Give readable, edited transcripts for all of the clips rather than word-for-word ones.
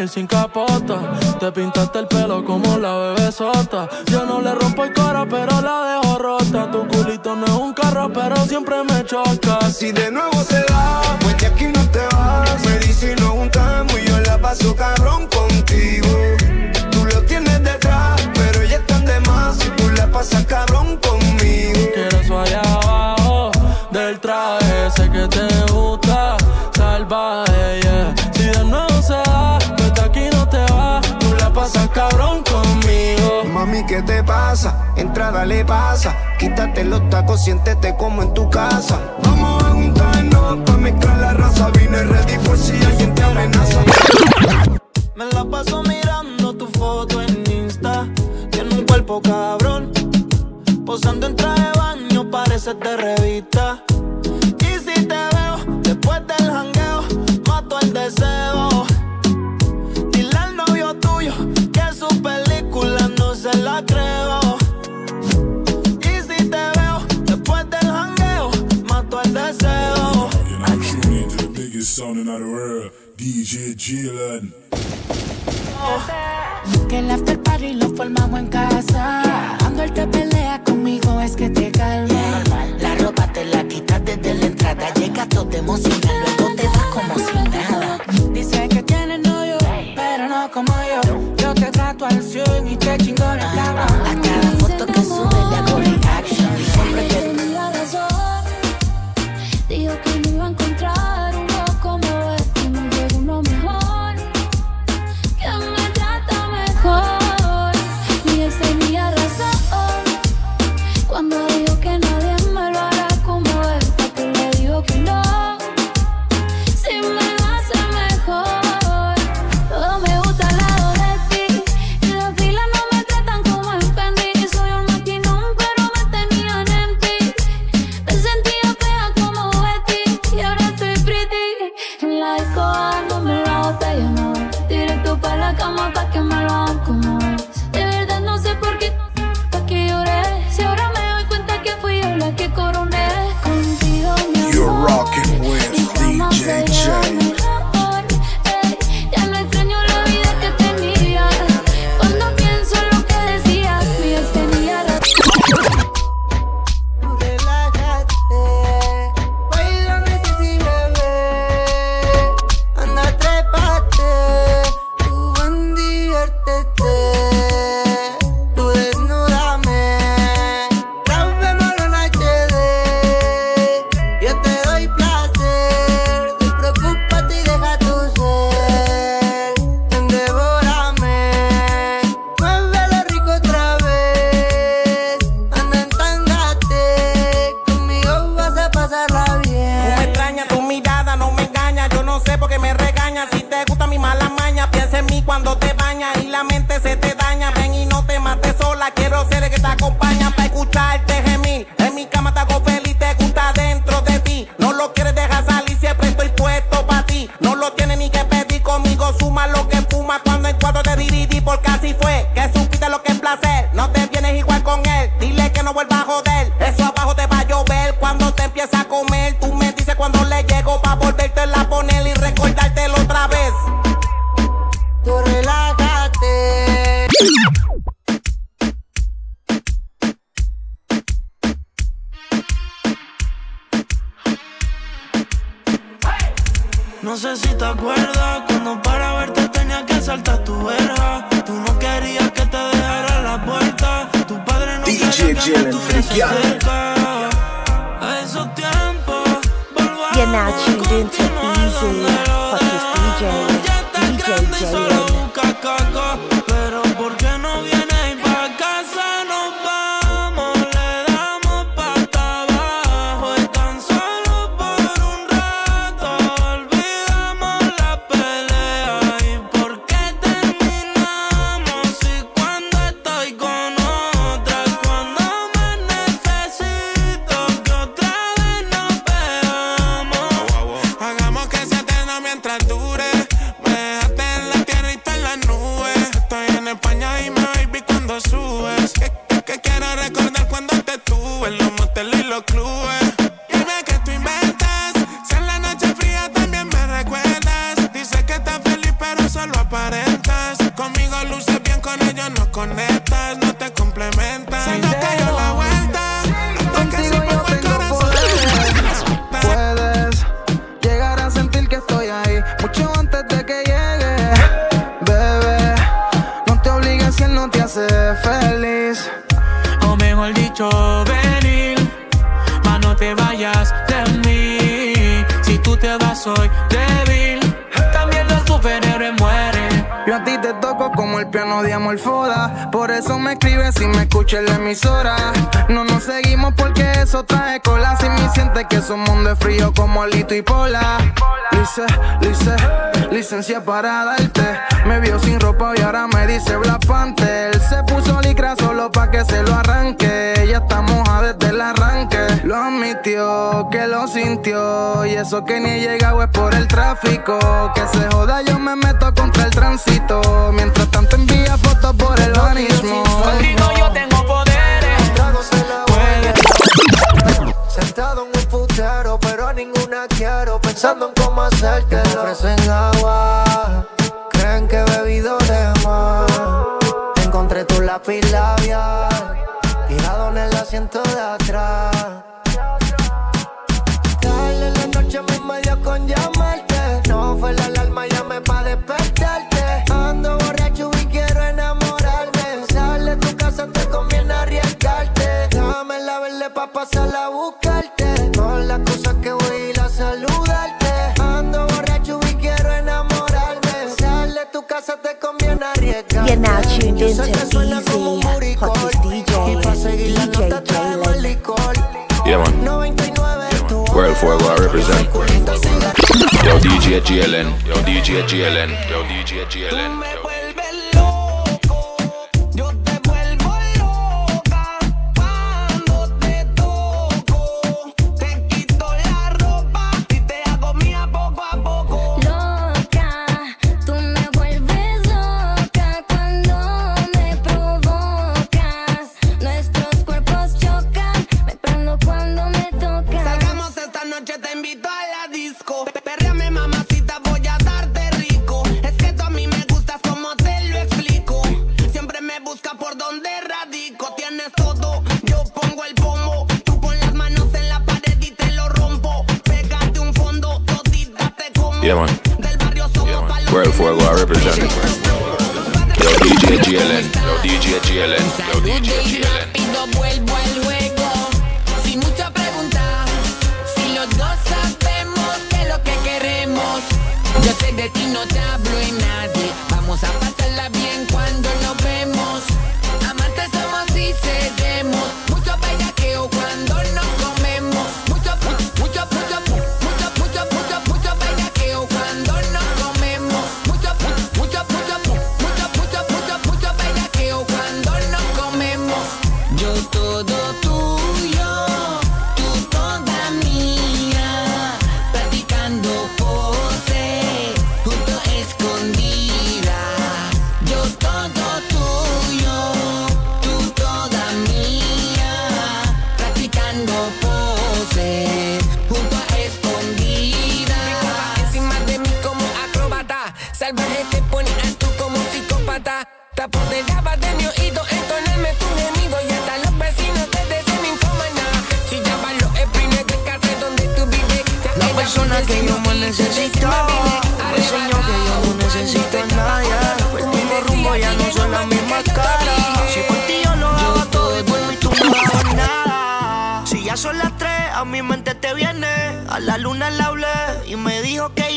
venir sin capota. Te pintaste el pelo como la bebé sota. Yo no le rompo el coro, pero la dejo rota. Tu culito no es un carro, pero siempre me choca. Si de nuevo se da, pues de aquí no te vas. Me dice y nos juntamos y yo la paso cabrón contigo. Tú lo tienes detrás, pero ella está de más. Y tú la pasas cabrón conmigo. Quiero eso allá abajo del traje, sé que te gusta, salvaje, yeah. Si de nuevo se da, pues de aquí no te vas. Tú la pasas cabrón conmigo. Mami, ¿qué te pasa? Entrada le pasa. Quítate los tacos, siéntete como en tu casa. Vamos a juntarnos pa' mezclar la raza. Vine ready por si alguien te amenaza. Me la paso mirando tu foto en Insta. Tiene un cuerpo cabrón, posando en traje de baño, pareces de revista. Y si te veo después del jangueo, mato el deseo. Dile al novio tuyo que su película no se la creo. Y si te veo después del jangueo, mato el deseo. DJ Gillen. Que el after party lo formamos en casa. Cuando él te pelea conmigo es que te calma. La ropa te la quitas desde la entrada. Llegas todo emocional, luego te das como si nada. Dice que tienes novio, pero no como yo. Yo te trato al 100 y te chingo en la cama. A cada foto que sube le hago reaction. Y siempre que tenía razón, dijo que no iba a encontrar uno como este. Me llegó uno mejor, que me trata mejor. Y él tenía razón cuando dijo que nadie me lo hará como él. Porque le digo que no, si me lo hace mejor. Todo me gusta al lado de ti, y las filas no me tratan como en Fendi. Soy un maquinón pero me tenían en ti. Me sentía fea como Betty y ahora estoy pretty. En la disco bajándome la botella, no, directo para la cama pa' que me lo hagan como es. De verdad no sé por qué, pa' que lloré. Si ahora me doy cuenta que fui yo la que coroné. Contigo, mi amor, You're rocking with y jamás DJ sería J. mejor. Ey, ya no extraño la vida que tenía. Cuando pienso en lo que decías, mi ex tenía razón. Relájate, baila necesito bebé. Anda, trépate, tú ven, diviértete. Tú desnúdame, grabémoslo en HD. Yo te doy placer, despreocúpate y deja tu ser. Devórame, muévelo rico otra vez. Anda, entángate, conmigo vas a pasarla bien. Tú me extrañas, tu mirada no me engaña. Yo no sé por qué me regañas. Si te gusta mi mala maña, piensa en mí cuando te bañas y la mente se te daña. Ven y no te mates sola, quiero ser el que te acompaña para escucharte gemir. En mi cama te hago feliz, te gusta dentro de ti. No lo quieres dejar salir, siempre estoy puesto para ti. No lo tienes ni que pedir conmigo, suma lo que fuma. Cuando en cuatro te dividí porque así fue, que supiste lo que es placer. No te vienes igual con él, dile que no vuelva a joder. Eso abajo te va a llover cuando te empieza a comer. Tú me dices cuando le llego pa' volverte la poner y recordártelo otra vez. Tú relájate. No sé si te acuerdas cuando para verte tenía que saltar tu verja. Tú no querías que te dejara la puerta. Tu padre no DJ quería que Gillen, me estuviese friqueando. cerca. A esos tiempos volvamos. You're now tuned a into continuar Easy, donde lo hottest DJ, dejamos. Ya estás DJ grande y solo Jillen. buscas caco. Pero ¿por qué no vienes y pa' casa nos vamos? Le damos pata abajo y tan solo por un rato olvidamos la pelea. ¿Y por qué terminamos? Si cuando estoy con otra, cuando me necesito, que otra vez nos pegamos. Hagamos que sea eterno mientras dure. Me dejaste en la tierra y está en las nubes. Estoy en España y me baby cuando subes. Que quiero recordar cuando te tuve en los moteles y los clubes. Dime que tú inventas. Si en la noche fría también me recuerdas. Dices que estás feliz pero solo aparece. puedo venir, mas no te vayas de mí. Si tú te vas soy débil, también los superhéroes mueren. Yo a ti te toco como el piano de Amor Foda. Por eso me escribes si me escuchas en la emisora. No nos seguimos porque eso trae cola. Si me sientes que su mundo es frío como Lito y Pola. Licencia para darte. Me vio sin ropa y ahora me dice Black Panther. Se puso licra solo pa' que se lo arranque. Ella está moja desde el arranque. Lo admitió, que lo sintió. Y eso que ni he llegado es por el tráfico. Que se joda, yo me meto contra el tránsito. Mientras tanto envía fotos por el banismo. Contigo yo tengo poderes. Sentado en un putero, pero a ninguna quiero. Pensando en cómo hacerte. Me ofrecen agua, creen que he bebido de más. Encontré tu lápiz labial tirado en el asiento de atrás. Dale, la noche me dio con llamarte. No fue la alarma, llamé pa' despertarte. Ando borracho y quiero enamorarme. Sale de tu casa, te conviene arriesgarte. Dame la verde pa' pasarla a buscarte. Con las cosas que voy a ir a saludarte. Ando borracho y quiero enamorarme. Sale de tu casa, te conviene arriesgarte. You're now tuned Yo in sé to que suena como un Easy, buricol. hottest DJ, Y pa' seguir la DJ nota traemos Jalen. licor. Yeah, man. 99 tu World Fuego, I represent. culito cigarro. Yo, DJ GLN. Yo, DJ GLN. Yo, DJ GLN. Me vuelves loco, yo te vuelvo loca. Cuando te toco, te quito la ropa y te hago mía poco a poco. Loca, tú me vuelves loca cuando me provocas. Nuestros cuerpos chocan, me prendo cuando me tocas. Salgamos esta noche, te invito a la disco. Perréame, mamacita, voy a darte rico. Es que tú a mí me gustas como te lo explico. Siempre me busca por donde radico. Tienes todo, yo pongo el pomo. Tú pon las manos en la pared y te lo rompo. Pégate un fondo, todita te como. Yeah, man. Del barrio somos pa' los World Fuego, I represent. Yo, DJ GLN. Yo, DJ GLN. Yo, DJ GLN. Rápido vuelvo al juego, sin mucha pregunta. Si los dos sabemos qué es lo que queremos. Yo sé de ti, no te hablo en nadie. Vamos a pasarla bien cuando nos vemos. Amantes somos y cedemos. Mucho bellaqueo cuando nos comemos. Mucho bellaqueo cuando nos comemos. Mucho bellaqueo cuando nos comemos. Yo todo tuyo, tú toda mía. Practicando pose, junto escondida. Yo todo tuyo, tú toda mía. Practicando pose, junto a escondida. Encima de mí como acróbata, salvaje te pone a tú como psicópata. Te apoderabas de mi oído, entonarme tu gemido y hasta los vecinos te decían ninfómana. Chillaban los esprines del café donde tú vives. La persona que yo más necesito me enseñó que yo no necesito a nadie. El mismo rumbo ya no son las mismas caras. Si por ti yo lo hago todo y por mí tú no hagas nada. Si ya son las 3, a mi mente te viene. A la luna le hablé y me dijo que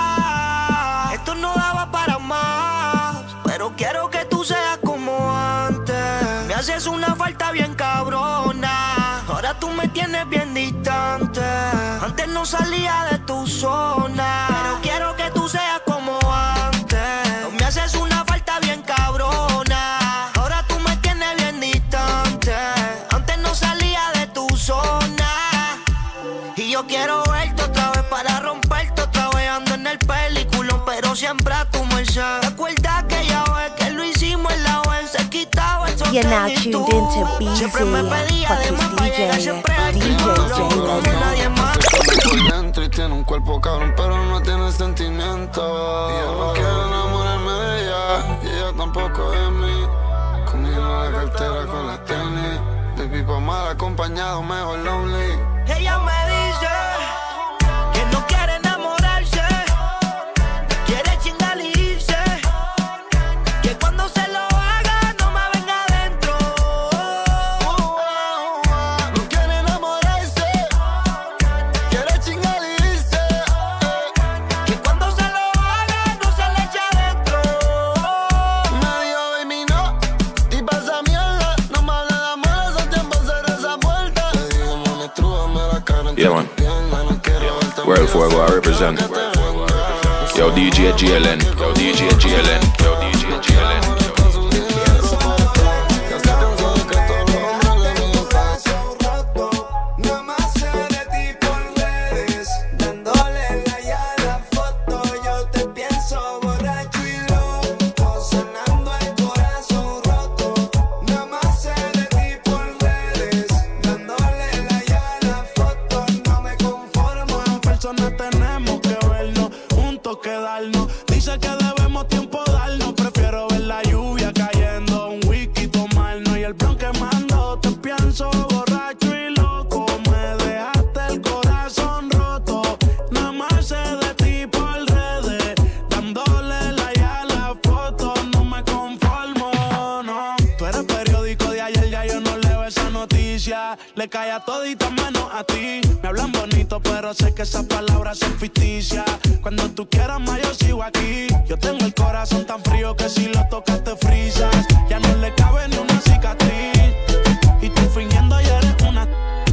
ya esto no daba para más. Pero quiero que tú seas como antes. Me haces una falta bien cabrona. Ahora tú me tienes bien distante. Antes no salía de tu zona. Pero quiero que tú seas como antes. Me haces una falta bien cabrona. Ahora tú me tienes bien distante. Antes no salía de tu zona. Y yo quiero verte otra vez para romperte otra vez. Ando en el peliculón, pero siempre a tu merced. Recuerda que ya ves que lo hicimos en la web. Se quitaba el You're now sostén y tuned tú into Easy, siempre me pedía de más hottest para llegar DJ, siempre DJ como nadie más. Por dentro y tiene un cuerpo cabrón, pero no tiene sentimiento. Y yo no quiero enamorarme de ella, y ella tampoco de mí. Conmigo la cartera con las tenis. Baby, pa' mal acompañado, mejor lonely. Ella me dice que no quiere enamorarse, quiere chingar y irse. Que cuando se lo haga no me venga adentro. Yeah, man. Where el fuego I represent. Yo, DJ GLN. Yo, DJ GLN. Yo, DJ GLN. Le cae a todita menos a ti. Me hablan bonito, pero sé que esas palabras son ficticias. Cuando tú quieras más, yo sigo aquí. Yo tengo el corazón tan frío que si lo tocas te frisas. Ya no le cabe ni una cicatriz. Y tú fingiendo ya eres una.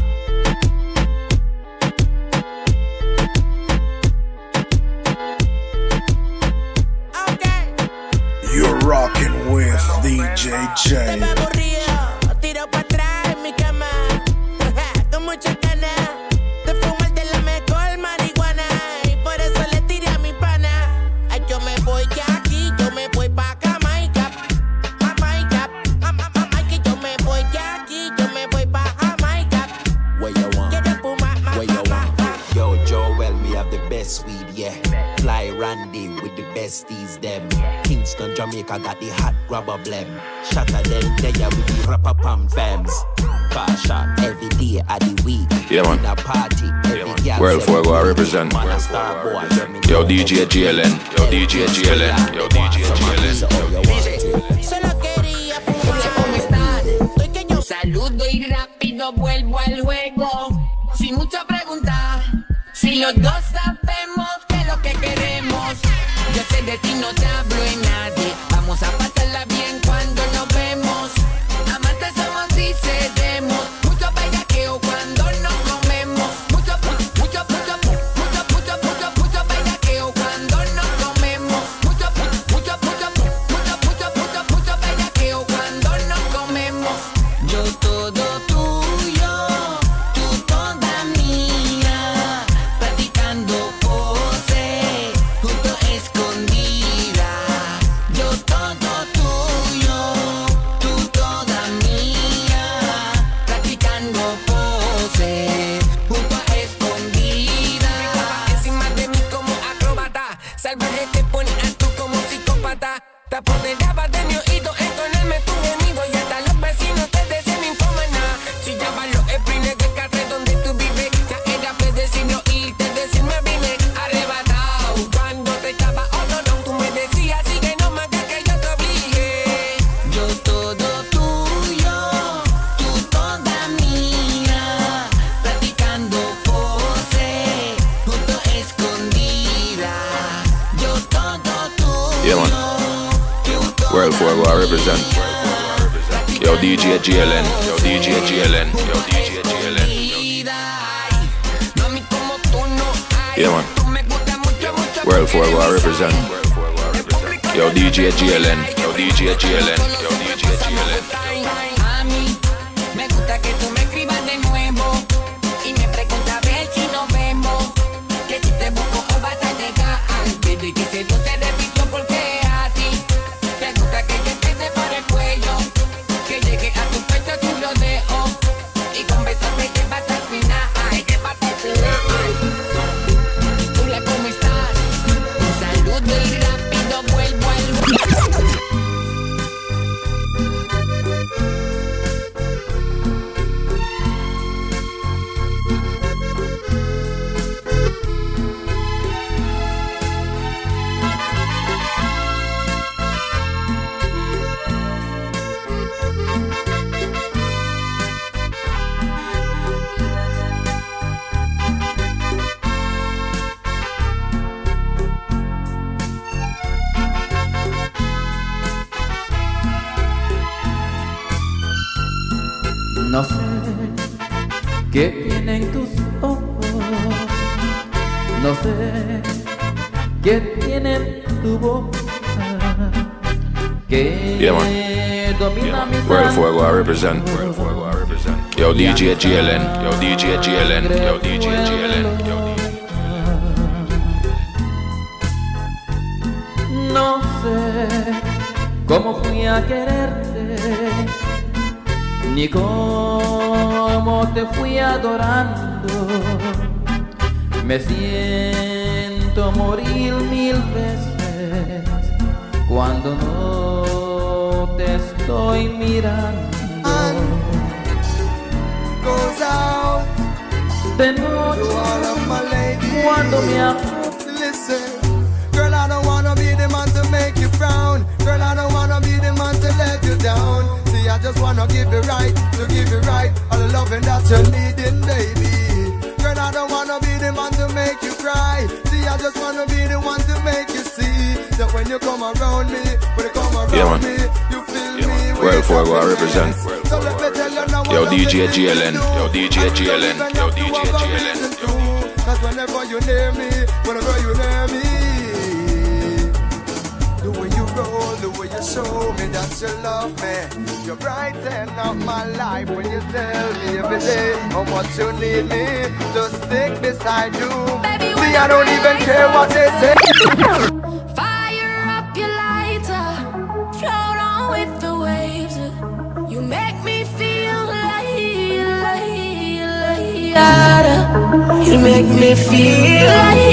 You're rocking with DJ J. Tiro para atrás en mi cama, con muchas ganas de fumar de la mejor marihuana. Y por eso le tiré a mi pana. Ay, yo me voy de aquí, yo me voy pa' Jamaica. Jamaica, que yo me voy de aquí, yo me voy pa' Jamaica. Where you want? Quiero fumar, Where you want? Yo, Joel, me have the best weed, yeah. Fly Randy with the besties, them. Kingston, Jamaica got the hot rubber blem. Shatter them there with the rapper pam fams. Car shot every day of the week. Yeah, man. In a party, every girl. Where el fuego I represent. Yo, DJ GLN. Yo, DJ GLN. Yo, DJ GLN. Solo quería fumar. ¿Cómo estás? Estoy que yo saludo y rápido vuelvo al juego. Sin mucha pregunta. Si los dos sabemos que es lo que queremos. Yo sé de ti, no te hablo en nadie. Vamos a pasarla bien cuando nos vemos. Amantes somos y cedemos. Mucho bellaqueo cuando nos comemos. Mucho bellaqueo cuando nos comemos. Mucho bellaqueo cuando nos comemos. Yo todo tuyo, tú toda mía. Practicando pose, junto escondida. Yo todo tuyo, tú toda mía. Practicando pose, junto a escondida. encima de mí como acróbata. Salvaje te pone a tú como psicópata. Te apoderaba de mi oído, entonarme tu gemido. Y hasta los vecinos te decían infómana. Si llaman los esprines del carril donde tú vives, ya era predecible oírte decirme vine arrebatado. Cuando te estaba no, tú me decías sigue no más que yo te obligue. Yo todo tuyo, tú toda mía. Practicando pose, junto escondida. Yo todo tuyo. Yeah, man. Where el fuego I represent. Yo, DJ GLN. Yo, DJ GLN. Yo, DJ GLN. Mami, como tú no hay. Yeah, man. Tú me gusta mucho, mucho. Where el fuego I represent. Yo, DJ GLN. Yo, DJ GLN. Yo, DJ GLN. A mí me gusta que tú me escribas de nuevo y me preguntas a ver si nos vemos. Que si te busco o vas a llegar. Desde que se dio se repitió porque a ti te gusta que yo empiece por el cuello, que llegue a tu pecho tú lo dejo y con besos te llevas al final. Te llevas al final. Hola, ¿cómo estás? Un saludo y rápido vuelvo al No sé qué tienen tus ojos No sé qué tiene tu boca que domina mi Where el fuego I represent. Yo DJ GLN. Yo DJ GLN. Yo DJ GLN. Yo DJ. No sé cómo fui a quererte, ni cómo te fui adorando. Me siento morir 1000 veces cuando no te estoy mirando. Goes out de noche cuando me listen, girl, I don't wanna be the man to make you frown. Girl, I don't wanna be the man to let you down. See, I just wanna give you right, to give you right, all the loving that you're needing, baby. Girl, I don't wanna be the man to make you cry. See, I just wanna be the one to make you see that when you come around me, when you come around me, you feel me. Where el fuego I represent. Yo DJ GLN. Yo DJ GLN. Yo DJ GLN. Cause whenever you near me, whenever you near me, the way you roll, the way you show me that you love me, you brighten up my life when you tell me every day how much you need me to stick beside you. Baby, see, I don't even care what they say. Fire up your lighter, float on with the waves. You make me feel you make me feel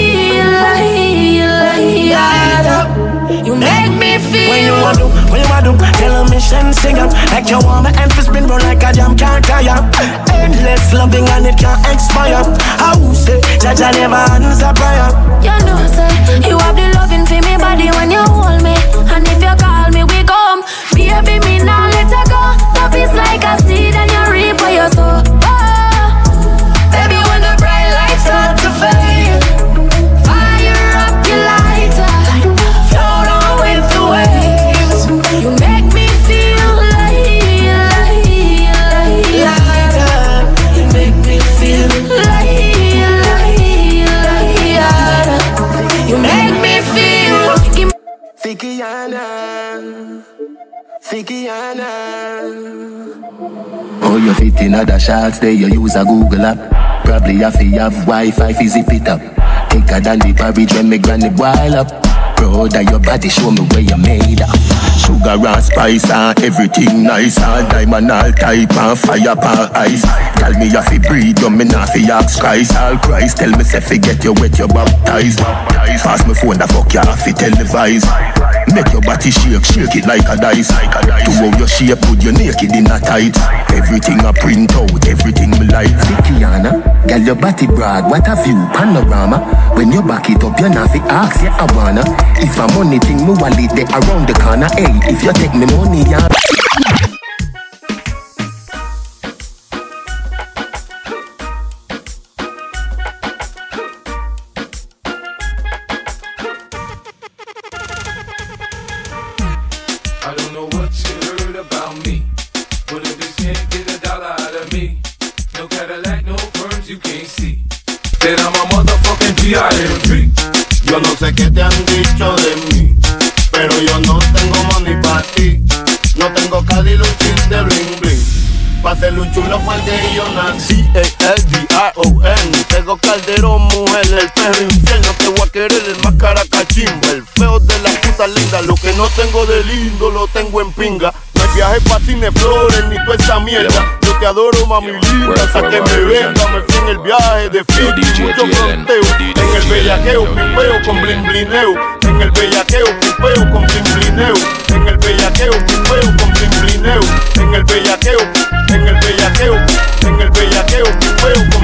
you make me feel. When you want do, tell a mission singer. Like you want my emphasis spin round like a jam can't tire. Endless loving and it can't expire. I will say, Jaja never answer prayer. You know, say, you have the loving for me body when you hold me. And if you call me, we come. Baby, me now let her go. Love is like a seed and you reap what you sow. Baby, when the bright lights start to fade, fire up your lighter, float on with the waves. You make me feel lighter. You make me feel lighter. You make me feel. Fikiana. Oh, you fit in other shots there, you use a Google app. Probably have to have Wi-Fi fi zip it up. Thicker than the porridge when me granny boil up. Proud of your body, show me where you made up. Sugar and spice and everything nice. All diamond, all type and fire pan ice. Tell me you fi breathe, you me not fi ask Christ. All Christ, tell me say fi get you wet, you baptized. Pass me phone, the fuck you have fi televise. Make your body shake, shake it like a dice. To how your shape, put you naked in a tight. Everything I print out, everything me like. Fikiana, girl your body broad, what a view, panorama. When you back it up, you not fi ask, yeah I wanna. If a money thing, me wallet there around the corner. Hey, if you take me money, yeah. I don't know what you heard about me, but if you can't get $1 out of me, no Cadillac, no perms, you can't see. Then I'm a motherfucking G.I.M.P. Yo no sé qué te han dicho de mí, pero yo no tengo money pa' ti. No tengo Cali, un chin de bling bling. Pa' hacerle un chulo fue el que yo nací. C-A-L-D-R-O-N. Tengo Calderón, mujer, el perro infiel. No te voy a querer, el más cara cachimba. El feo de la puta linda. Lo que no tengo de lindo lo tengo en pinga. No hay viaje pa' cine flores ni toda esa mierda. Yo te adoro, mami linda, hasta que me venga. Me fui en el viaje de fin, mucho fronteo. En el bellaqueo, pipeo con blin blineo. En el bellaqueo, pipeo con blin blineo. En el bellaqueo, pipeo con blin blineo. En el bellaqueo, en el bellaqueo, en el bellaqueo, pipeo con.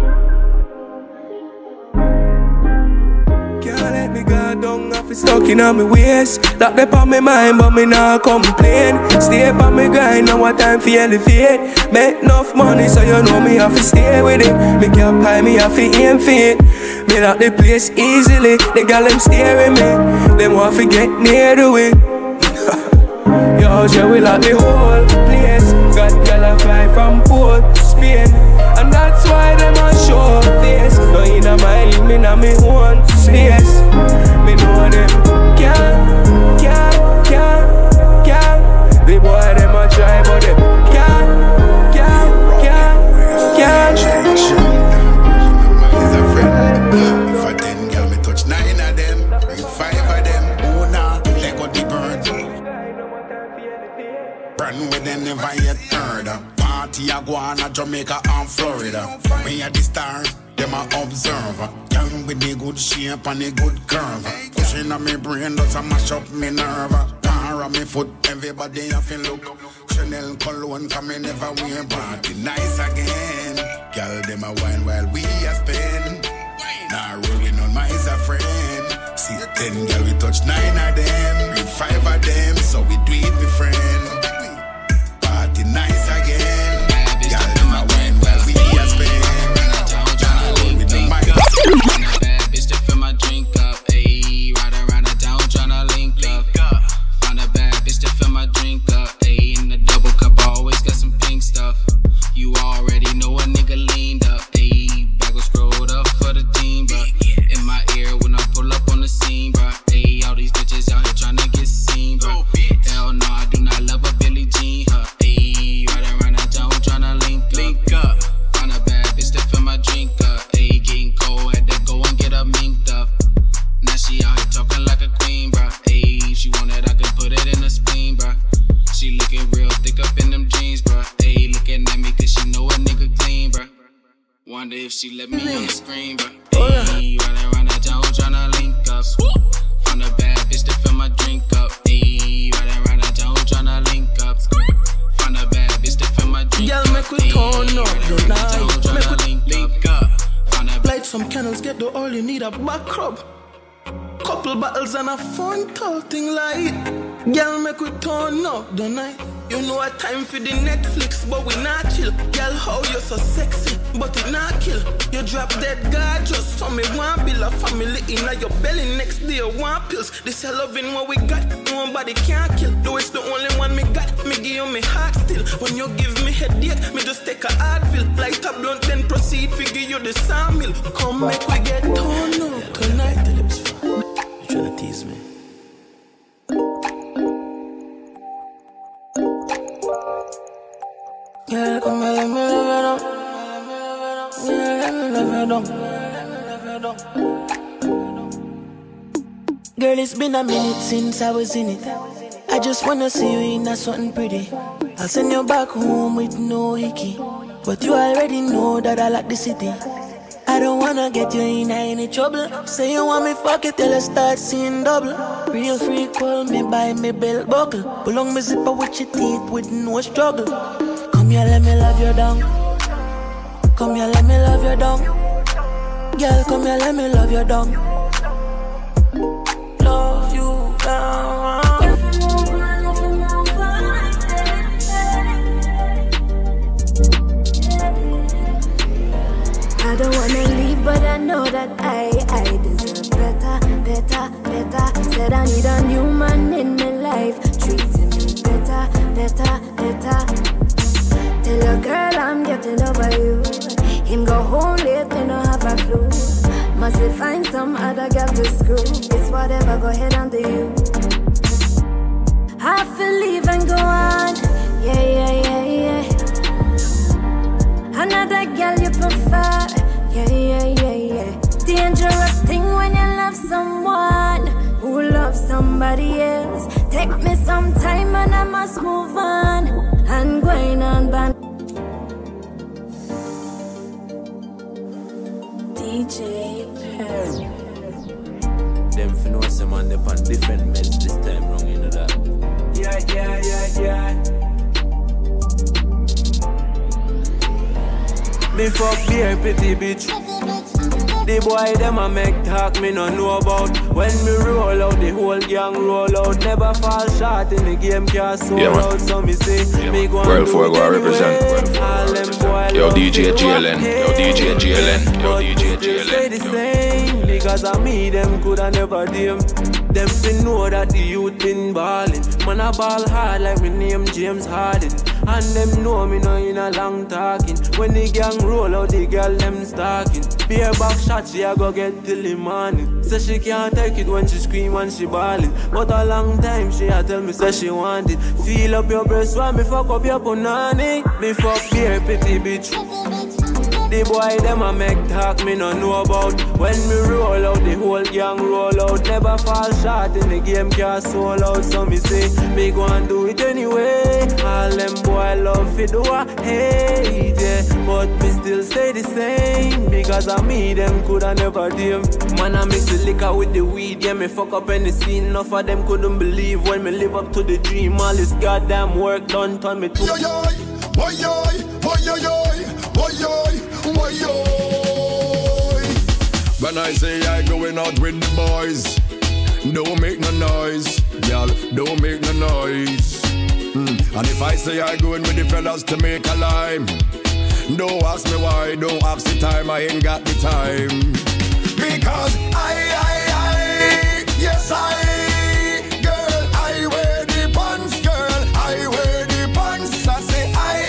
Can't let me go down, I feel stuck in on my waist. Lock up on my mind, but me not complain. Stay up on my grind, now what time for elevate. Make enough money, so you know me have to stay with it. Me can't pay me, have to aim for it. Me lock the place easily, the girl them staring me. Them want to get near to it. Yo, yeah, we lock the whole place. Got girl a fly from Port Spain, and that's why them a show face. No in a my them in a me own space. Me know them can't. The boy them a try but them can't. He's a friend. If I 10 girl me touch 9 of them, bring 5 of them. Oh nah, let go the bird. Run with them never yet heard. Party a go on a Jamaica and Florida. Me a the star, them a observer. Young with the good shape and the good curve. Pushing on me brain does a mash up me nerve. Power on me foot, everybody have to look. Chanel cologne come me never wear. Party nice again. Girl them a wine while we a spin. Now rolling on my is a friend. See 10 girl we touch 9 of them. Bring 5 of them, so we do it with friend. Party nice again. Girl them a wine while we a spin. Roll with the mic. Bad bitch to fill my drink up. Ayy, ride around the town tryna link up. Find a bad bitch to fill my drink up. Ayy, in the double cup always got some pink stuff. You already know a nigga leaned up. Ayy, bag was scrolled up for the team, but in my ear when I pull up on the scene, bro. Ayy, all these bitches out here tryna get seen, bro. Hell no, I do not love a Billie Jean, huh? Ayy, right around that town tryna link up. Find a bad bitch to fill my drink up. Ayy, getting cold, had to go and get her minked up. Now she out here talking like a queen, bro. Ayy, if she want it, I can put it in a spleen, bro. She looking real thick up in them jeans, bro. Ayy, looking at me cause she know a nigga clean, bro. Wonder if she let me on the screen, bro. Ayy, right around that town tryna link up. Find a bad bitch to fill my drink up. Ayy, right around that town tryna link up. Find a bad bitch to fill my drink up. Girl, make we turn up the night. Make we link up. Light some candles, get the oil, you need a back rub. Couple bottles and a fun talking light. Girl, make we turn up the night. You know a time for the Netflix, but we not chill. Girl, how you so sexy, but it not kill. You drop dead gorgeous for me, one bill of family in your belly. Next day, one pills. This is loving what we got, nobody can kill. Though it's the only one me got, me give you me heart still. When you give me headache, me just take a Advil. Light a blunt, then proceed, figure you the sawmill. Come make we get turned up tonight. You tryna tease me? Girl, come here, let me love you down. Yeah, let me love you down. Girl, it's been a minute since I was in it. I just wanna see you in a something pretty. I'll send you back home with no hickey. But you already know that I like the city. I don't wanna get you in any trouble. Say you want me fuck it till I start seeing double. Real free, call me by me belt buckle. Pull on me zipper with your teeth with no struggle. Come here, let me love you down. Come here, let me love you down. Girl, come here, let me love you down. Love you down. I don't wanna leave, but I know that I deserve better. Said I need a new man in my life, treating me better. Tell your girl I'm getting over you. Him go home late, they don't have a clue. Must he find some other girl to screw? It's whatever, go ahead and do you. I feel leave and go on, yeah. Another girl you prefer, yeah. Dangerous thing when you love someone who loves somebody else. Take me some time and I must move on and going on band. DJ Perry. Them for know some man they on different meds this time wrong, you know that. Yeah. Me fuck beer pretty bitch. The boy them a make talk me no know about. When me roll out, the whole gang roll out. Never fall short in the game, can't sold out. So me say, me go World Fuego I represent. All them boy Yo DJ GLN. Say the same, because of me, them coulda never dim. Them fi know that the youth been ballin'. Man I ball hard like me name James Harden. And them know me no in a long talking. When the gang roll out, the girl them stalking. Bareback shot, she a go get till the morning. Say she can't take it when she scream and she ballin'. But a long time she a tell me say she want it. Feel up your breast when me fuck up your punani. Me fuck beer pity bitch. The boy them a make talk me no know about. When me roll out, the whole gang roll out. Never fall short in the game, can't soul out. So me say, me go and do it anyway. All them boy love it do a hate, yeah. But me still say the same, because of me, them coulda never dim. Man I mix the liquor with the weed, yeah. Me fuck up any scene, enough of them couldn't believe. When me live up to the dream, all this goddamn work done turn me to When I say I going out with the boys, don't make no noise, y'all, don't make no noise. And if I say I going with the fellas to make a lime, don't ask me why, don't ask the time, I ain't got the time. Because yes girl, I wear the pants, girl, I wear the pants. I say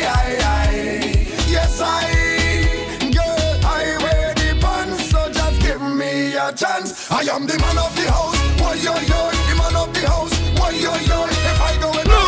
yes girl, I wear the pants. So just give me a chance. I am the man of the house, why yo, the man of the house, why yo, if I go in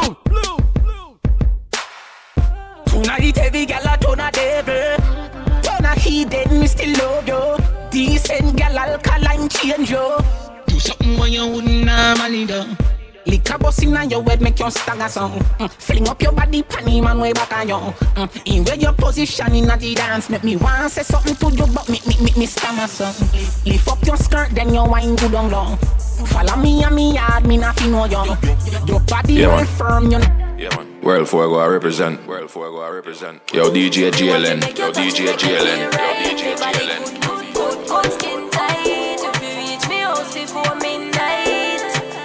Tonight every gal a turn a devil, turn a heathen, me still love you. Decent gal alkaline change you. Do something when you wouldn't normally do. Lick a bus inna your head make you stagger song. Fling up your body, panty man way back on you. In where your position inna the dance, make me want say something to you, but me stammer song. Lift up your skirt, then you wine good on long. Follow me and me yard, me not know you. Your body well firm, you. Yeah, man. World Fuego I represent. World Fuego I represent. Yo, DJ GLN. Yo, DJ GLN. Yo, DJ GLN. Cold skin tight. If you reach me house before midnight.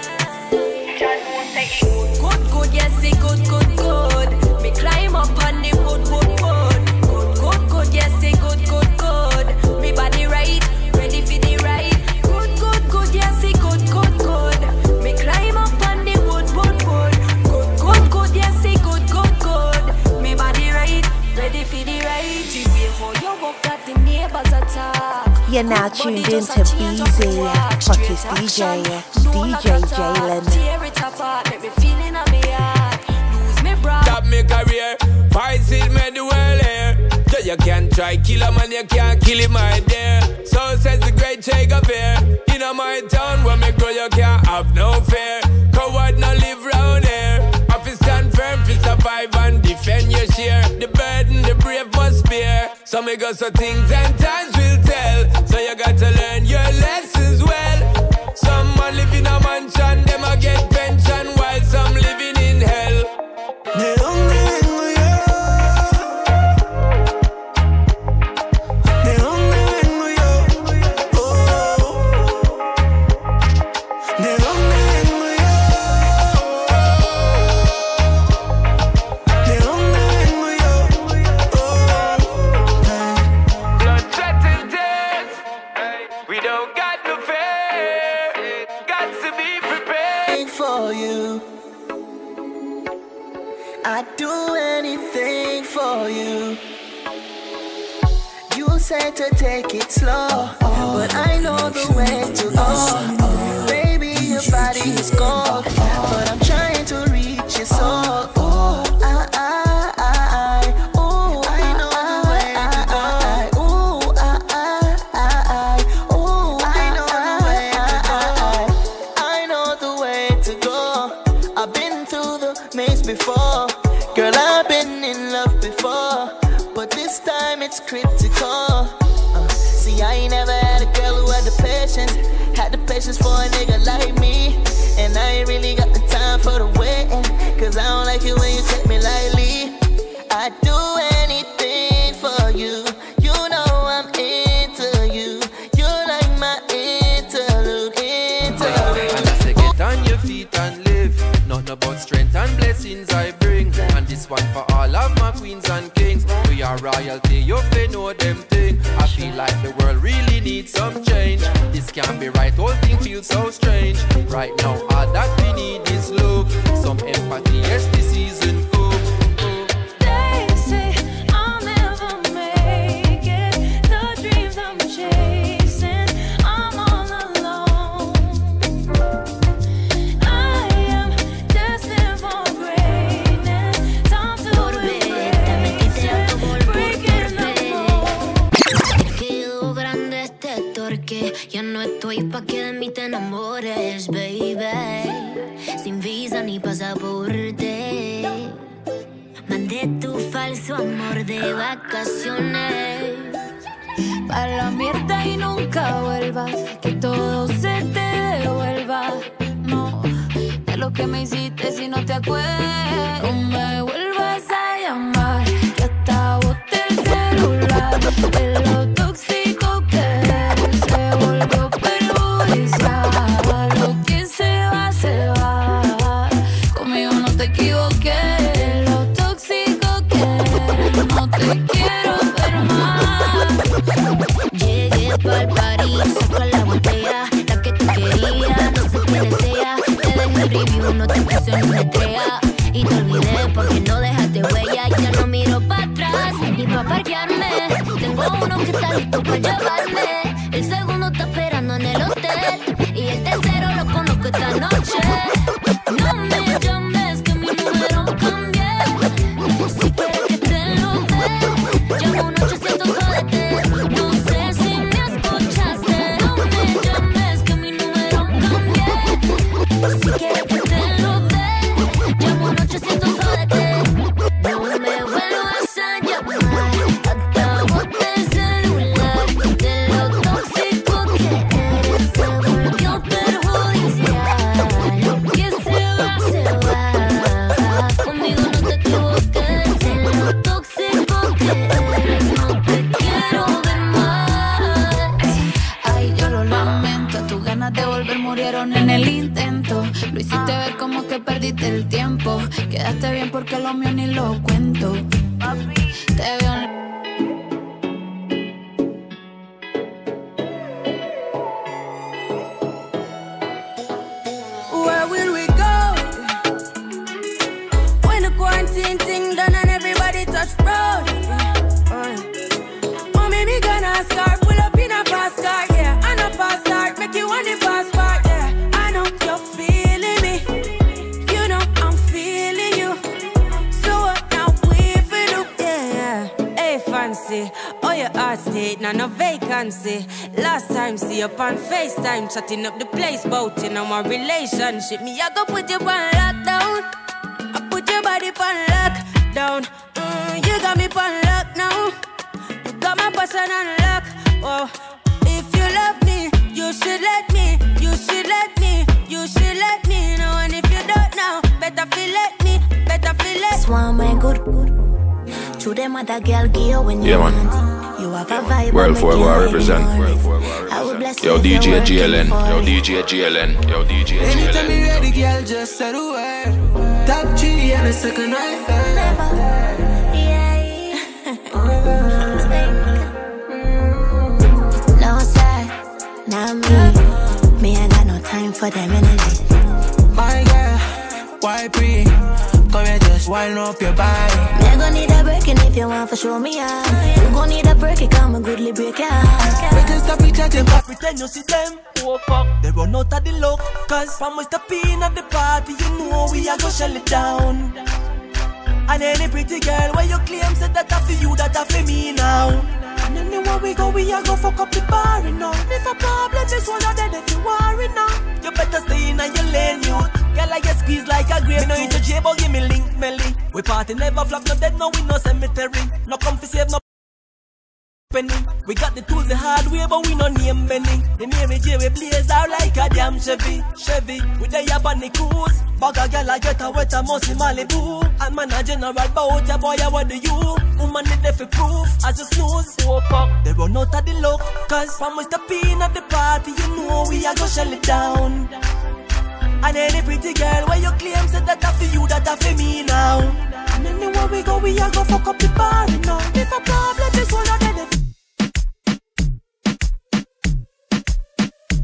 Good, yes, it good. Me climb up on the wood. Good, yes, it good. Me body right, ready for the ride. Good, yes, it good. Me climb up on the wood. Good, yes, it good. Me body right, ready for the ride. The way how you walk that the neighbors attack. You're now tuned in to BZ, hottest DJ, DJ Jalen. Tear it apart, make me feeling on me heart. Lose me bra. Stop me career, fight it, made the world here. So you can't try kill a man, you can't kill him, my dear. So says the great Shakespeare. In my town, where me grow, you can't have no fear. Coward no live round here. Have to stand firm, to survive and defend your share. The burden, the brave must bear. So me go so things and times will tell. So you got to learn your lessons well. Some man live in a mansion, them a get pension, while some living in hell. ¿De dónde vengo yo? ¿De dónde vengo yo? Oh. ¿De dónde vengo yo? ¿De dónde vengo yo? Oh. Blood, sweat and tears. We don't got no fear. Got to be prepared for you. I'd do anything for you. You said to take it slow, but I know the way to go. Baby, your body is gold, but I'm trying to reach your soul. Before, girl, I've been in love before, but this time it's critical. See, I ain't never had a girl who had the patience for a nigga like me, and I ain't really got the time for the waiting, cause I don't like it when you take me lightly. I'd do anything for you, you know I'm into you, you're like my interlude. And I say get on your feet and live. Nothing about strength and blessings I bring. And this one for all of my queens and kings. We are royalty, you feel know them thing. I feel like the world really needs some change. This this can't be right. Whole thing feels so strange. Right now, all that we need is love. Some empathy, yes, this season. They say I'll never make it. The dreams I'm chasing, I'm all alone. I am destined for greatness. Time to breaking the mold. Quedó grande este torque. Ya no estoy pa' que de mí te enamores, baby. Sin visa ni pasaporte. Mandé tu falso amor de vacaciones. Pa' la mierda y nunca vuelvas, que todo se te devuelva. No, de lo que me hiciste si no te acuerdas. No me vuelvas a llamar, que hasta boté el celular. De lo tóxico que eres, se volvió perjudicial. Lo que se va, conmigo no te equivoqué. Lo tóxico que eres, no te quiero ver más. Llegué pa'l party, saca la botella, la que tú querías, no sé quién sea. Te dejé el review, no te puse ni una estrella. Y te olvidé porque no dejaste huella. Ya no miro para atrás, ni pa' parquearme. Tengo uno que está listo para llevarme. El segundo está esperando en el hotel. Y el tercero lo conozco esta noche. No me llames que mi número cambié. Si quieres que te lo dé, llamo un 800 jódete. No sé si me escuchaste. No me llames que mi número cambié. Si quieres que te lo dé, llamo un 800 jódete. No me vuelvas a llamar, hasta boté el celular. De lo tóxico que eres, se volvió perjudicial. Lo que se va, conmigo no te equivoques. De lo tóxico que eres, no te quiero ver más. Ay, yo lo lamento, tus ganas de volver murieron en el intento. Lo hiciste ver como que perdiste el tiempo. Quedaste bien porque lo mío ni lo cuento. Te veo en... Where will we go when the quarantine thing done and everybody touch road? Mommy, me gonna start, pull up in a fast car, yeah. And a fast start, make you want the fast part, yeah. I know you're feeling me, you know I'm feeling you. So what now we for do, yeah. Hey, fancy, oh your heart state, now no vacancy. Last time see you on FaceTime, chatting up the place, bout in our relationship. Me, I go put you on lockdown, I put your body on lockdown. You got me on lock now, you got my person on lock. Oh, if you love me, you should let me, you should let me, you should let me know. And if you don't know, better feel let me, better feel let me. Swan my good, to them other girl give when you want. You have a vibe. World Fuego I represent. I will bless Yo you. DJ GLN, yo DJ GLN, yo DJ Anytime you GLN. ready, girl, just say the word. Top G and a second right there. No sir, not me. Me, I got no time for them energy. My girl, why pre? Come here, just wind up your body. Me, I gon' need a break, and if you want to show me out, you gon' need a break, it come a goodly break out. We can stop each other, but pretend you see them. Oh fuck, they run out of the look. Cause from we step in at the party, you know we are gonna shell it down. And any pretty girl where you claim said that after you, that after me now. And anywhere we go, we are gonna fuck up the bar, you know. If a problem, this one of them if you worry now. You better stay in your lane, youth. Girl, I get squeezed like a grape. No into J-Ball, give me link, Melly. We party never flop, no dead, no we no cemetery. No come for save, no penny. We got the tools the hard way, but we no name Benny. The name J, we blaze out like a damn Chevy. With the yab on the cruise. Bag a girl, I get a wet, a musty Malibu. And man a general bout, ya boy, what do you? Woman need for proof, as you snooze. Oh fuck, they run out of the luck. Cause from we step in at the party, you know we are gonna shell it down. And any pretty girl where you claim said that after you, that after me now. And anywhere we go, we are gonna fuck up the bar, you know. If a problem, this one of them.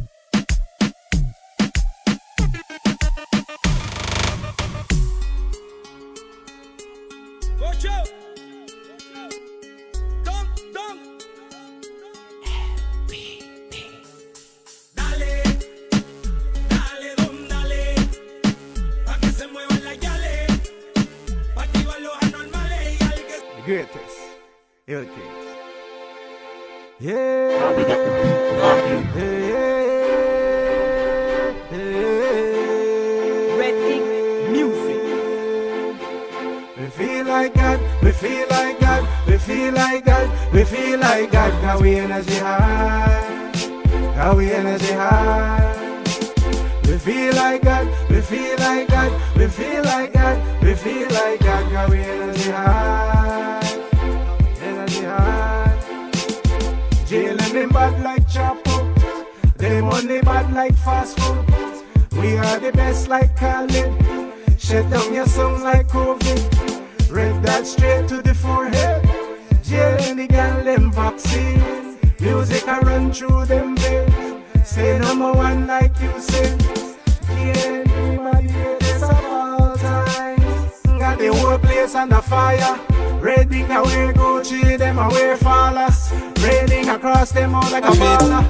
Red Ink Music. We feel like God, we feel like God, we feel like God, we feel like God. Cause we energy high, cause we energy high. We feel like God, we feel like God, we feel like God, we feel like God. Cause we energy high, energy high. Jail and them bad like Chapo, them money bad like fast food. We are the best like Khaled. Shut down your songs like COVID. Red dot straight to the forehead. Jail and the girl them vaccine. Music I run through them veins. Say number one like you said. Yeah, my greatest of all time. Got the whole place on the fire. Red ink away Gucci, them away flawless. Raining across them all like a baller.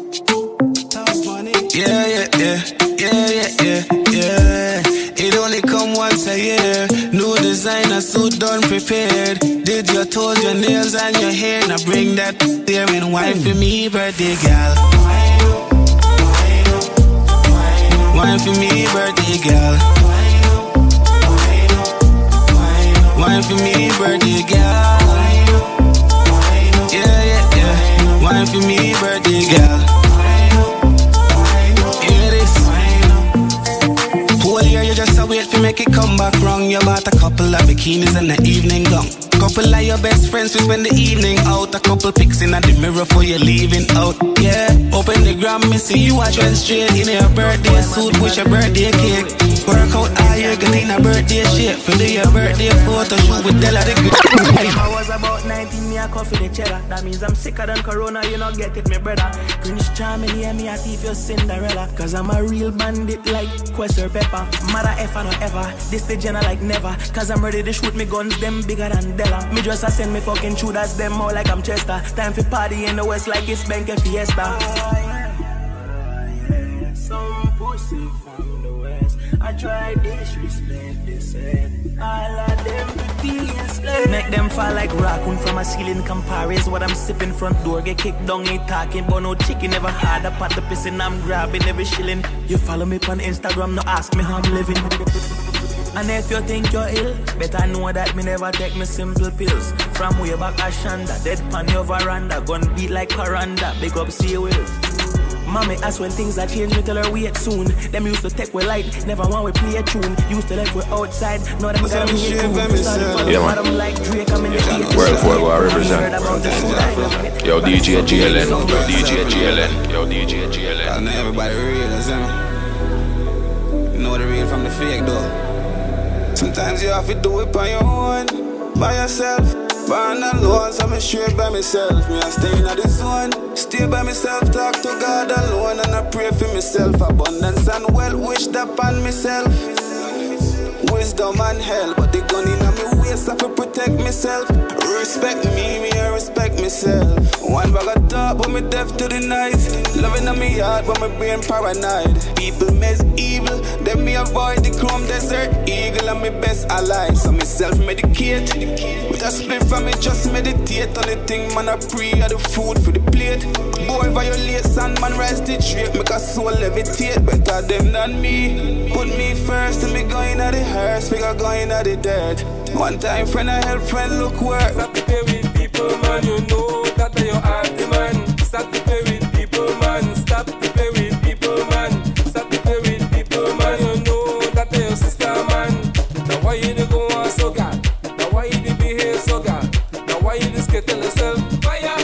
Yeah, yeah, yeah, yeah, yeah, yeah, yeah. It only come once a year. New designer suit done prepared. Did your toes, your nails and your hair. Now bring that there and wine for me, birthday gal. Wine for me, birthday gal. Wine for me, birthday gal. Yeah, yeah, yeah. Wine for me, birthday gal. You just a wait to make it come back wrong. You bought a couple of bikinis and an evening gown. Couple of your best friends to spend the evening out. A couple pics in the mirror for you leaving out. Yeah, open the gram, me see you a dress straight in your birthday suit, push your birthday cake. Work out all year, get in a birthday shape. For your birthday photo shoot with Della the good. I was about 19, me a coffee the cheddar. That means I'm sicker than Corona, you not get it, me brother. Prince Charming, yeah, me a thief, your Cinderella. Cause I'm a real bandit like Quester Pepper. Matter if I not ever, this the Jenna like never. Cause I'm ready to shoot me guns, them bigger than Della. Me just a send me fucking shooters, them more like I'm Chester. Time for party in the West like it's Benke Fiesta. Some pussy from the West. I try disrespect this head. All of them make them fall like raccoon from a ceiling. Compares what I'm sipping front door. Get kicked down, ain't talking. But no chicken never had a pot the pissing. I'm grabbing every shilling. You follow me on Instagram, no ask me how I'm living. And if you think you're ill, better know that me never take me simple pills. From way back a Shanda, dead pan your veranda. Gun beat like Paranda, big up see Wills. Mommy asked when things that change, me tell her wait soon. Them used to take we light, never want we play a tune. Used to let we outside, now them got me here cool. Yeah, man. World Fuego, I represent. Yo, DJ GLN. Yo, DJ GLN. Yo, DJ GLN. I know everybody real, isn't it? You know the real from the fake, though. Sometimes you have to do it by your own, by yourself. Born alone, so I'm straight by myself. Me I stay in the zone, stay by myself, talk to God alone, and I pray for myself. Abundance and wealth wished upon myself. Wisdom and hell, but the gun in my waist, I have to protect myself. Respect me, me I respect myself. One bag of talk, but me deaf to the night. Loving on me heart, but my brain paranoid. People mess evil, then me avoid the Chrome Desert Eagle and my best ally. So me self-medicate, with a split from me just meditate on the thing, man I pray at the food for the plate. Boy violate, and man rise the trait, make a soul levitate, better them than me. Put me first and me going at the hearse, figure going at the dirt. One time friend I help friend look work. Stop to play with people, man, you know that you're anti man. Stop to play with people, man. Stop to play with people, man. Stop to play with people, man. You know that you're your sister, man. Now why you do go on so God? Now why you do behave so God? Now why you just get tell yourself fire?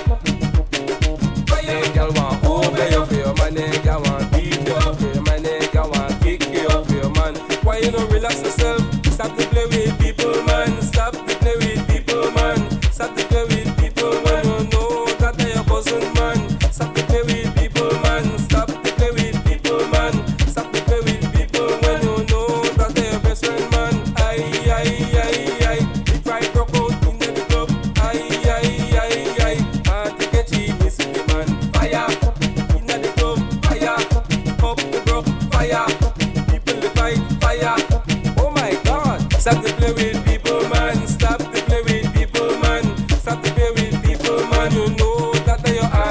Fire, girl want over you for your man, girl want beat you up for your man, girl want kick you up for your man. Why you don't relax yourself? Stop to play with people, man. Stop to play with people, man. Stop to play with people, man. You know that they're your cousin, man. Stop to play with people, man. Stop to play with people, man. Stop to play with people, man. You know that they're your best friend, man. Aye, aye, aye, aye. If I broke out in the club, aye, aye, aye, aye. And take a cheap, missing the man. Fire in the club, fire. Up the broke, fire. People the fight, fire. Stop to play with people, man. Stop to play with people, man. Stop to play with people, man. You know that they're your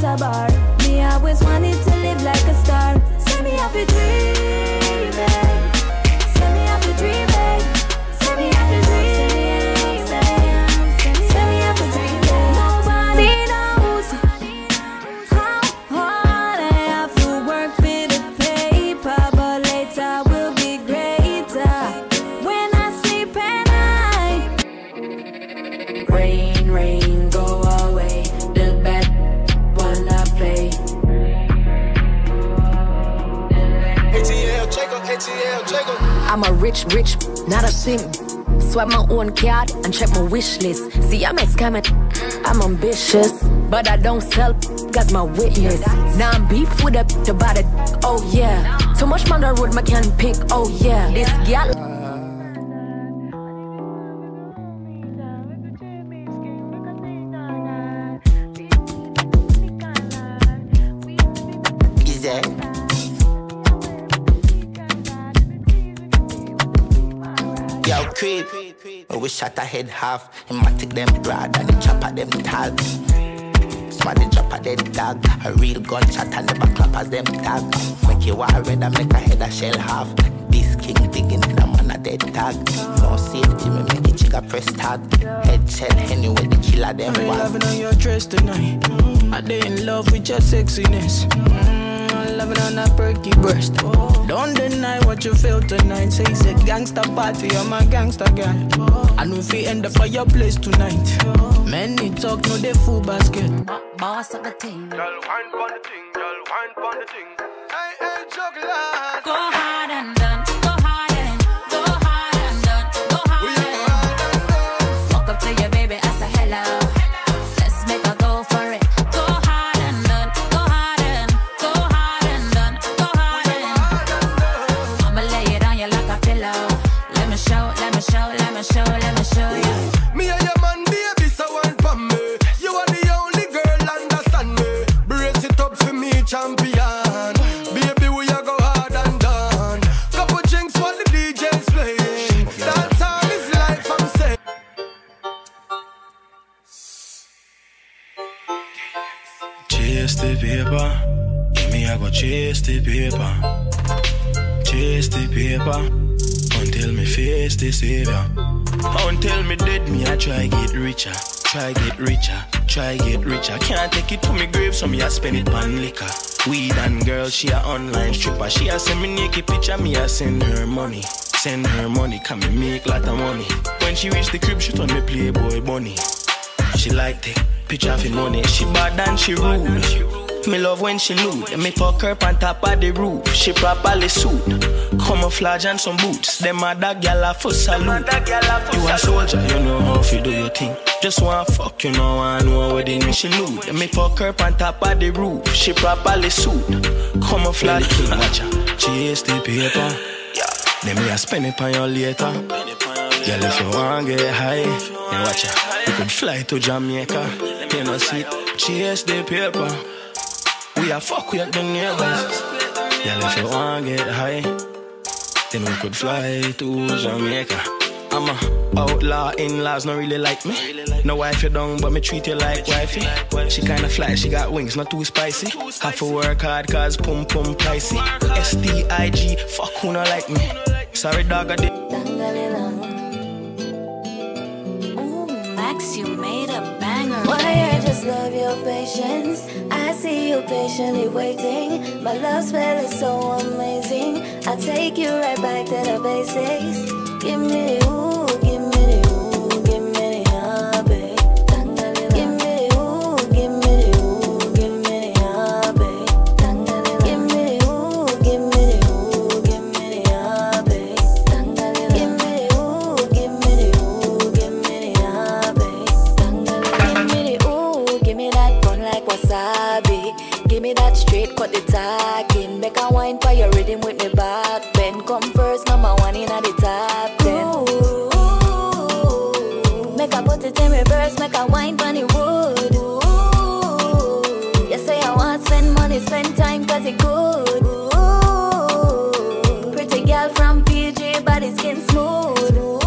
a bar. Me always wanted to live like a star. Send me off your dreaming. Send me off your dreaming. Send me off your dreaming. Send me off your dreaming. Nobody knows how hard I have to work for the paper, but later will be greater when I sleep at night. Rain, rain, go away. The bad one I play. ATL, Jacob. I'm a rich, not a sim. Swipe my own card and check my wish list. See, I'm a scammer, I'm ambitious, but I don't sell, got my witness. Now I'm beef with the body, oh yeah. Too much man the road, my can pick, oh yeah. This gal. Yo, creep, we shot a head half. Him a take them broad and the chopper them tag. Smarty drop a dead dog. A real gunshot and never clap as them tag. Make you war red and make a head a shell half. This king digging in a man a dead tag. No safety, me make it chigga press tag. Head shell anyway, the killer them I'm was. loving on your dress tonight. I dey in love with your sexiness. I'm loving on that perky breast. Don't deny what you feel tonight. Say it's a gangster party, I'm a gangster girl. I know if we end the fireplace tonight. Many talk, no they full basket. Boss of the team. Girl, wine pon the thing, girl, wine pon the thing. Hey, hey, juggler. Go hard and done. Go hard and go hard and done. Go hard and done. Walk up to your baby, ask her hello. Let's make her go for it. Go hard and done. Go hard and go hard and done. Go hard and done. I'ma lay it on you like a pillow. Let me show, let me show, let me show, let me show you. Me and your man, baby, so one for me. You are the only girl, understand me. Brace it up for me, champion. Baby, we a go hard and done. Couple drinks while the DJ's playing. Dance on is life, I'm saying. Chase the paper. Me, I go chase the paper. Chase the paper. Until me face the savior. Until me dead, me I try get richer. Try get richer, try get richer. Can't take it to me grave, so me I spend it on liquor. Weed and girl, she a online stripper. She a send me naked picture, me I send her money. Send her money, can me make lot of money. When she reach the crib, she turn me Playboy bunny. She like take picture of money. She bad and she rude. Me love when she nude. Me fuck her on top of the roof. She properly suit. Camouflage and some boots. Them other gyal for salute. You a soldier, you know how to do your thing. Just want fuck, you know I know what it means. She nude. Me fuck her on top of the roof. She properly suit. Camouflage king, watch her. Chase the paper. Then me a spend it on you later. Girl, if you want get high, then watch her. We could fly to Jamaica. You know see, chase the paper. We a fuck with the neighbors. Girl, if you want get high, then we could fly to Jamaica. I'm a outlaw, in-laws don't really like me. No wife you down, but me treat you like wifey. She kinda fly, she got wings, not too spicy. Have to work hard cause pum pum pricey. STIG, fuck who not like me. Sorry dog, I did. Max, you made a banger. Why I just love your patience. I see you patiently waiting. My love spell is so amazing. I take you right back to the basics. Give me the ooh, give me the ooh, give me the hobby. Give me the ooh, give me the ooh, give me the hobby. Give me the ooh, give me the ooh, give me the hobby. Give me the ooh, give me the ooh, give me the hobby. Give me the ooh, give me that bun like wasabi. Give me that straight, cut the talking. Make a wine for your rhythm with me back. Ben come first, number one in the top 10. Ooh, make a put it in reverse, make a wine for the wood. Ooh, you say I want spend money, spend time cause it good. Ooh, pretty girl from PG, body skin smooth. Ooh,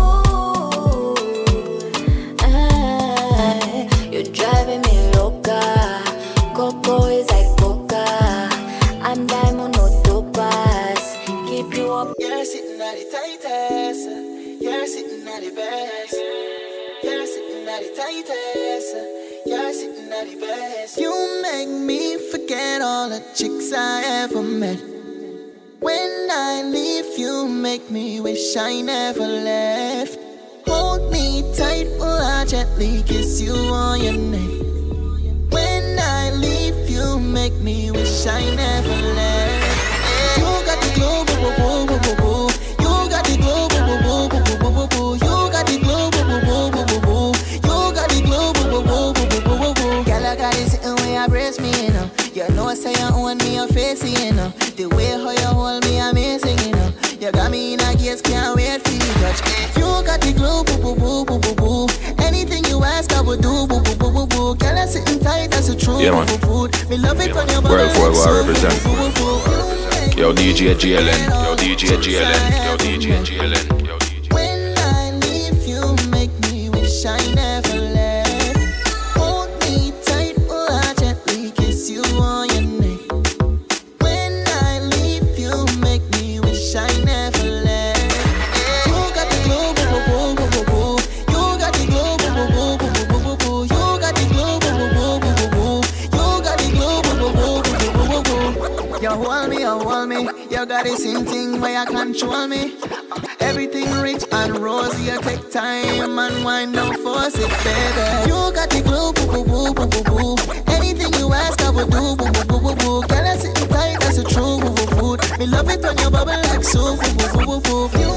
you're driving me loca. Coco is like coca. I'm diamond, no topaz. Keep you up. You're sitting at the tightest. You're sitting at the best. You're sitting at the tightest. You're sitting at the best. You make me forget all the chicks I ever met. When I leave, you make me wish I never left. Hold me tight while I gently kiss you on your neck. When I leave, you make me wish I never left. You got the glow, boo boo boo boo boo. You got the glow, boo boo boo boo boo boo boo. You got the glow, boo boo boo boo boo boo. You got the glow, boo boo boo boo boo boo boo. Girl, I got it sitting where you brace me, you know. You know I say you own me, your face, you know. The way how you hold me, amazing, you know. You got me in a gaze, can't wait for you touch. You got the glow, boo boo boo boo boo boo. Anything you ask, I would do, boo boo boo boo boo. Girl, I sitting tight, that's the truth. Yeah, man. Me love it when you're World 4 I represent. Yo, DJ GLN. Yo, DJ GLN. Yo, DJ GLN. Yo, DJ. When I leave, you make me wish I never left. Hold me tight while I gently kiss you on your neck. When I leave, you make me wish I never left. You got the glow, boo boo boo boo boo. You got the glow, boo boo boo boo boo boo boo. You got the glow, boo boo boo boo boo boo. You got the glow, boo boo boo boo boo boo boo. You hold me, you hold me. You got the same thing where you control me. Everything rich and rosy, you take time and wind, don't force it, baby. You got the glue, boo boo boo boo boo boo. Anything you ask, I will do, boo boo boo boo boo. Girl, I sit tight, that's the true, boo boo boo. Me love it when you bubble like soup, boo boo boo boo boo. You